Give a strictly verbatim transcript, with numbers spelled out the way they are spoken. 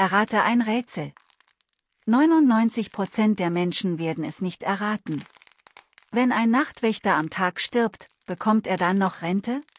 Errate ein Rätsel. neunundneunzig Prozent der Menschen werden es nicht erraten. Wenn ein Nachtwächter am Tag stirbt, bekommt er dann noch Rente?